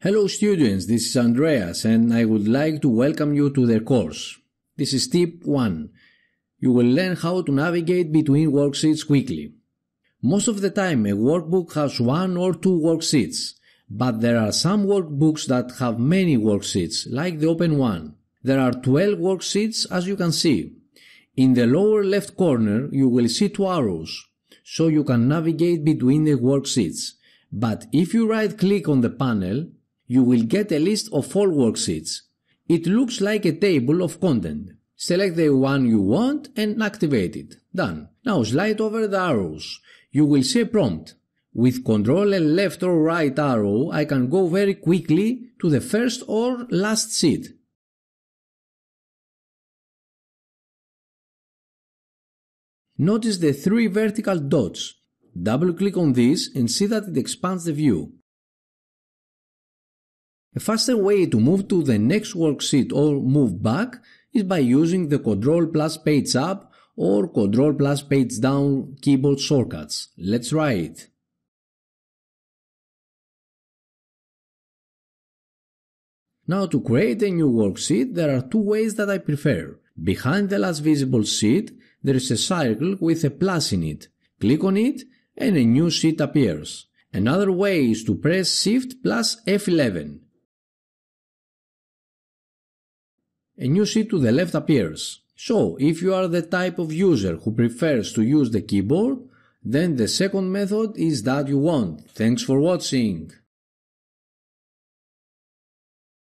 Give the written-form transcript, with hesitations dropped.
Hello students, this is Andreas and I would like to welcome you to the course. This is tip 1. You will learn how to navigate between worksheets quickly. Most of the time a workbook has 1 or 2 worksheets, but there are some workbooks that have many worksheets, like the open one. There are 12 worksheets as you can see. In the lower left corner you will see 2 arrows, so you can navigate between the worksheets. But if you right click on the panel, you will get a list of all worksheets. It looks like a table of content. Select the one you want and activate it. Done. Now slide over the arrows. You will see a prompt. With Ctrl and left or right arrow, I can go very quickly to the first or last sheet. Notice the 3 vertical dots. Double click on this and see that it expands the view. A faster way to move to the next worksheet or move back is by using the Ctrl plus page up or Ctrl plus page down keyboard shortcuts. Let's try it. Now to create a new worksheet there are 2 ways that I prefer. Behind the last visible sheet there is a circle with a plus in it. Click on it and a new sheet appears. Another way is to press Shift plus F11. A new sheet to the left appears. So, if you are the type of user who prefers to use the keyboard, then the second method is that you want. Thanks for watching.